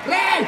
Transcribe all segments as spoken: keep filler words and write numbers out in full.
Rei!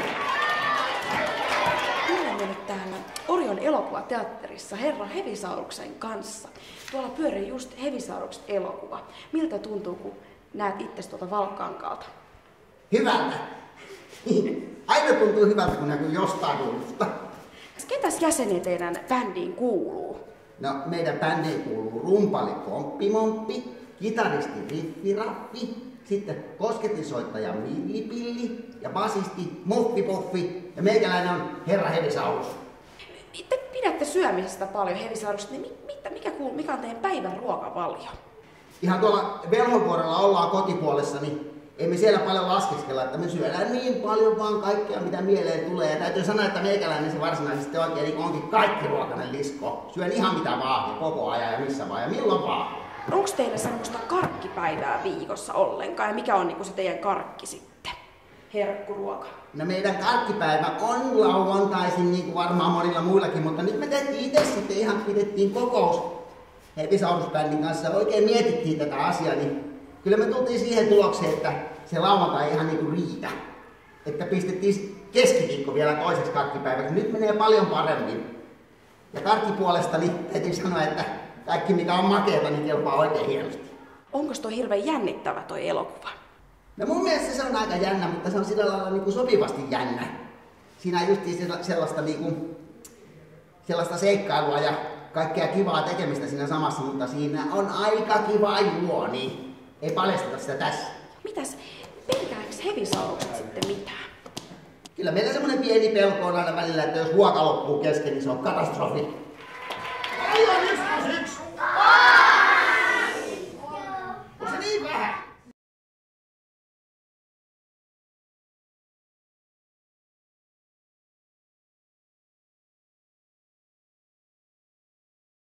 Minä olen nyt täällä Orion elokuvateatterissa herra Hevisauruksen kanssa. Tuolla pyörii just Hevisaurukset elokuva. Miltä tuntuu, kun näet itse tuolta Valkkaankalta? Hyvältä. Aina tuntuu hyvältä, kun näkyy jostain hullusta. Ketäs jäseniä teidän bändiin kuuluu? No, meidän bändiin kuuluu rumpali Pomppimomppi, kitaristi Riffiraffi, sitten kosketinsoittaja Millipilli ja basisti Muffipoffi ja meikäläinen on herra Hevisaurus. Te pidätte syömisestä paljon, Hevisauruksesta, niin mit, mikä, kuuluu, mikä on teidän päivän ruokavalio? Ihan tuolla Velhonvuorella ollaan kotipuolessa, niin ei me siellä paljon laskeskella, että me syödään niin paljon vaan kaikkea, mitä mieleen tulee. Ja täytyy sanoa, että meikäläinen se varsinaisesti oikein niin onkin kaikki ruokainen lisko. Syön ihan mitä vaan ja koko ajan ja missä vaan ja milloin vaan. Onko teillä semmoista karkkipäivää viikossa ollenkaan ja mikä on niinku se teidän karkki sitten? Herkkuruoka. No meidän karkkipäivä on lauantaisin niin kuin varmaan monilla muillakin, mutta nyt me tehtiin itse sitten ihan pidettiin kokous Hevisaurusbändin kanssa ja oikein mietittiin tätä asiaa, niin kyllä me tultiin siihen tulokseen, että se lauantai ei ihan niin kuin riitä. Että pistettiin keskiviikko vielä toiseksi karkkipäiväksi. Nyt menee paljon paremmin. Ja karkkipuolesta niin täytyy sanoa, että kaikki mikä on makeata, niin kelpaa oikein hienosti. Onko toi hirveän jännittävä toi elokuva? No mun mielestä se on aika jännä, mutta se on sillä lailla niin kuin sopivasti jännä. Siinä on justiin sellaista, niin kuin, sellaista seikkailua ja kaikkea kivaa tekemistä siinä samassa, mutta siinä on aika kiva juoni. Ei paljasteta sitä tässä. Mitäs, pelkääks Hevisaurukset sitten mitään? Kyllä meillä semmonen pieni pelko on aina välillä, että jos ruoka loppuu kesken, niin se on katastrofi.